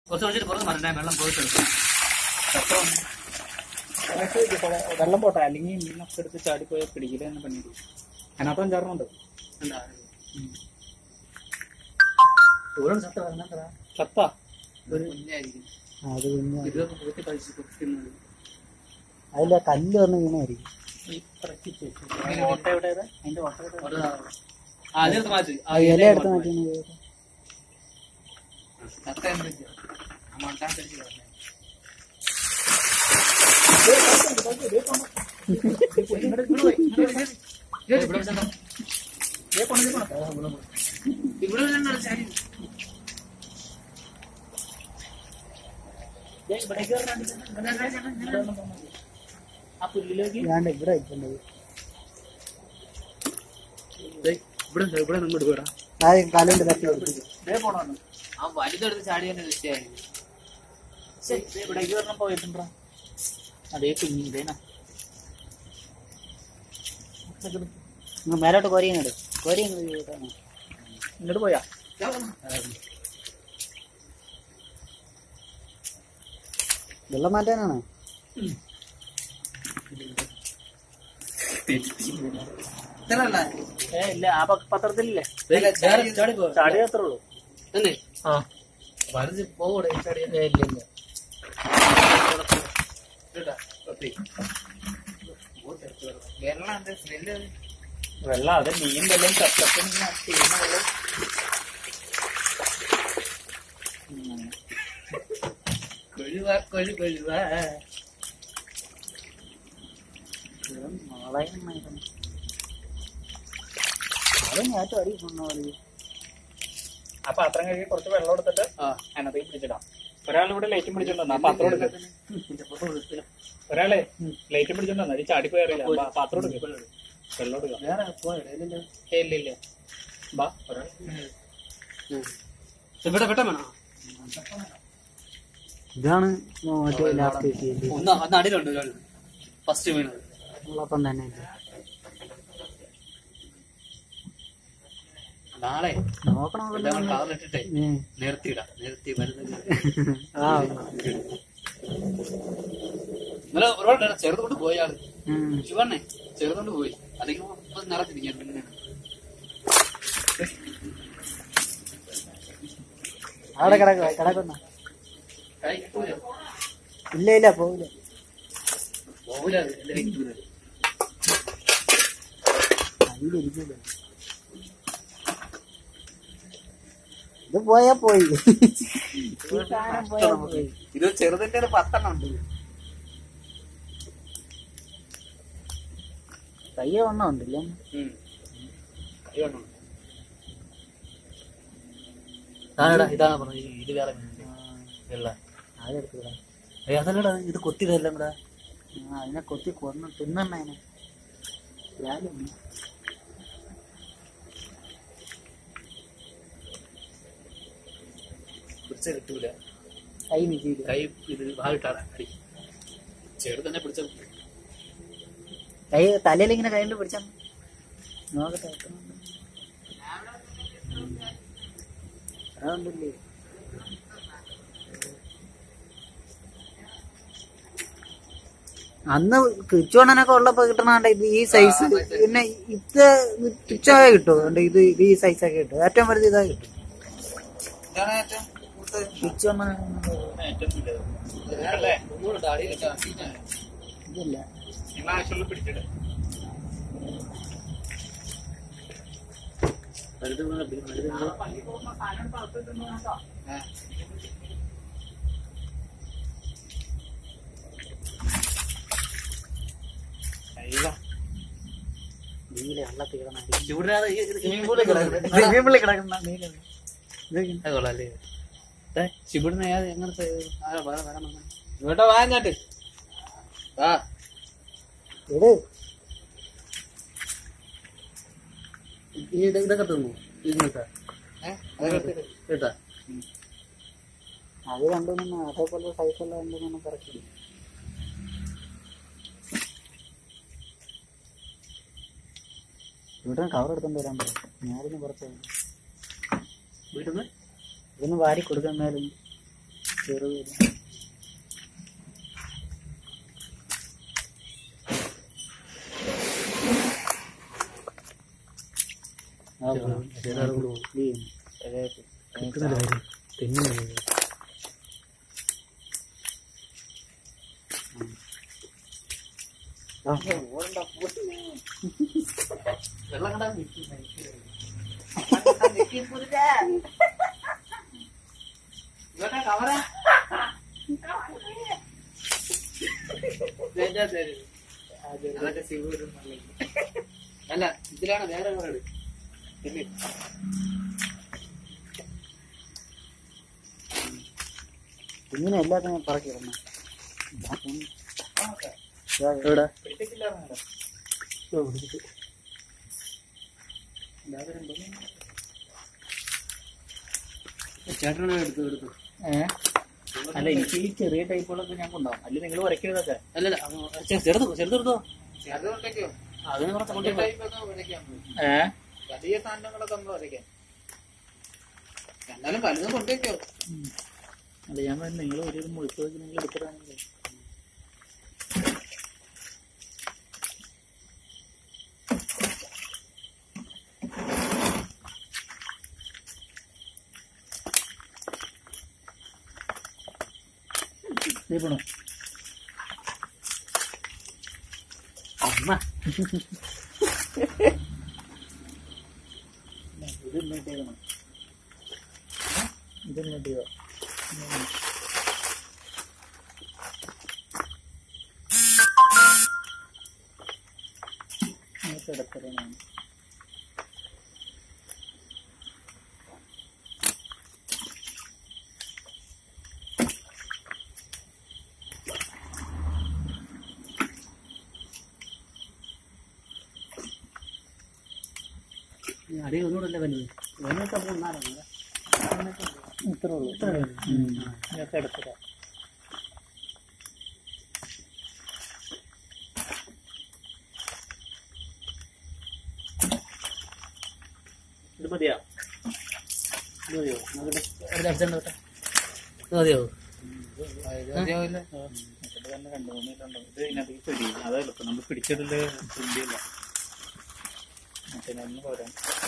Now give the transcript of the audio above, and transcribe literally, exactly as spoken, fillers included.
വെള്ളം പോട്ടെ, അല്ലെങ്കിൽ മീനൊക്കെ എടുത്ത് ചാടിപ്പോയ പിടിക്കില്ല തന്നെ പണി. അതിനകത്ത് അഞ്ചാറുണ്ട്. ചത്ത അതില്ല കല്ല് വന്ന് വീണായിരിക്കും. ഇല എടുത്ത് മാറ്റി ആ പുല്ലിലേക്ക് ഇവിടെ വെക്കുന്നത് ഇവിടെ നമ്മൾ ഇടുക കാലുകൊണ്ട് തട്ടി ആ വലുതെടുത്ത് ചാടി തന്നെ വിഷയായിരുന്നു. ഇവിടേക്ക് പറഞ്ഞ പോയിട്ടുണ്ടോ? അതേ കുഞ്ഞി ഇതേനാ മേലോട്ട് കോരിയുന്നുണ്ട്. കോരി ഇങ്ങോട്ട് പോയാ വെള്ളം മാറ്റാനാണ്. ഏ ഇല്ല, ആ പത്രത്തിലില്ലേ ചാടി അത്രേ ഉള്ളൂ. ആ പോകൂടെ ചാടി ഇല്ല ഇല്ല വെള്ളം അത് മീൻ വെള്ളം ചത്തപ്പനും ചെയ്യുന്ന വെള്ളം കൊഴുവ കൊഴു കൊഴുവ നാളെ അത് ഞാറ്റും അടി കൊണ്ടു. ആ പാത്രം കഴുകി കുറച്ച് വെള്ളം എടുത്തിട്ട് അതിനകത്തേക്ക് പിടിച്ചിടാം. ഒരാളിവിടെ ലൈറ്റും പിടിച്ചോണ്ടോ പാത്രം എടുക്ക. ഒരാളെ ലൈറ്റും പിടിച്ചോണ്ടോ അത് ചാടിപ്പോയി അറിയില്ല. പാത്രം എടുക്ക, വെള്ളം എടുക്കാം. ഇല്ല ഇല്ല ബാ ഒരാൾ ഇവിടെ പെട്ടെന്ന് വേണം. ഇതാണ് ലാസ്റ്റ് നടിയിലുണ്ട് ഒരാൾ ഫസ്റ്റ് വീണത്. ഉള്ളപ്പം തന്നെ നാളെ നോക്കണം. കാറിലിട്ടിട്ടേ നിർത്തിയിടാം. നിർത്തി വരുന്നത് ഇന്നലെ ഒരുപാട് ചെറുതുകൊണ്ട് പോയി ആള് ശിവണ്ണേ ചെറുതുകൊണ്ട് പോയി. അല്ലെങ്കിൽ നിറച്ചിരിക്കാൻ പിന്നെ അവിടെ കിടക്കുക കിടക്കുന്ന ഇല്ല ഇല്ല പോവില്ല പോവില്ല. അതിലിരിക്കില്ല. ഇത് പോയാ പോയി. ഇത് ചെറുതിന്റെ ഒരു പത്തെണ്ണം ഉണ്ട്. കയ്യ വണ്ണം ഉണ്ടല്ലേ? ഇതാണ് പറഞ്ഞത്. ഇത് വേറെ അതല്ലടാ, ഇത് കൊത്തിയതെല്ലാം കൂടെ. അതിനെ കൊത്തി കൊന്ന് തിന്നണ അതിനെ. പിടിച്ച കിട്ടൂല. കൈ നിൽക്കില്ല. കൈ ഇത് ഭാഗിട്ടാണ് അടി. ചെറു തന്നെ പിടിച്ച കൈ തലയിൽ ഇങ്ങനെ കൈ കൊണ്ട് പിടിച്ചാ നോക്കട്ടെ. അതുകൊണ്ടില്ലേ അന്ന് കിച്ചോണനൊക്കെ ഉള്ളപ്പോ കിട്ടണാണ്ട് ഇത് ഈ സൈസ്. പിന്നെ ഇത് കിച്ചോയ കിട്ടും. ഇത് ഇത് ഈ സൈസൊക്കെ കിട്ടും. ഏറ്റവും വലുത് ഇതാ കിട്ടും. കിച്ചോണ ഇതില്ല. നീല വെള്ളത്തിൽ കിടക്കുന്ന ശിബിടുന്ന എങ്ങനത്തെ ഇങ്ങോട്ടോ വാങ്ങാട്ട് ആ ഇതൊക്കെ തിന്നു ഇങ്ങനത്തെ കേട്ടാ. അത് കണ്ടു അതേപോലെ സൈസുള്ള കണ്ടു കറക്റ്റ്. ഇവിടെ കവർ എടുത്തോണ്ട് വരാൻ പറയും. ഞാനിന്ന് കുറച്ച് വീട്ടിൽ നിന്ന് ഇതൊന്ന് വാരി കൊടുക്കാൻ മേലും ചെറുത് വെള്ളം കണ്ടാ കവറ അതൊക്കെ സിവ അല്ല ഇതിലാണ് വേറെ കവറ ഇങ്ങനെ എല്ലാത്തിനും പറക്കി ഇടണം. എവിടെ ചേട്ടനാണ് എടുത്തു എടുത്തു ഏഹ് അല്ല എനിക്ക് ഈ ചെറിയ ടൈപ്പുകളൊക്കെ ഞാൻ കൊണ്ടുപോകാം അല്ലെ നിങ്ങൾ വരയ്ക്കുന്നതൊക്കെ അല്ലല്ല ചെറുതോ ചെറുതെടുത്തോ അതിന് കുറച്ച് ഏഹ് വലിയ സാധനങ്ങളൊക്കെ നമ്മൾ വരയ്ക്കാം എന്നാലും പലതും കൊണ്ടുവയ്ക്കോ അല്ല ഞാൻ പറഞ്ഞു നിങ്ങൾ ഒരു മുഴുപ്പ് വെച്ച് നിങ്ങൾ എടുത്തിട്ടാണെങ്കിൽ ദീപണോ അമ്മ ഇത് ഇന്നേറ്റേക്കണം ഇത് ഇന്നേറ്റോ കിടക്കലാണ് അടി ഒന്നുകൂടെ വലുത് വലുതൊക്കെ ഒന്നാലാണ് ഇത്ര ഉള്ളൂ ഇതൊക്കെ എടുത്തില്ല ഇത് മതിയോ ഇത് മതിയോ അടിച്ചോട്ടെ ഇത് മതിയോ മതിയാവില്ല തന്നെ രണ്ട് മൂന്നിലുണ്ടോ ഇത് ഇതിനകത്ത് പിടി അതല്ല ഇപ്പൊ നമ്മൾ പിടിച്ചിടല് തുല്യല്ല മറ്റേ പോരാ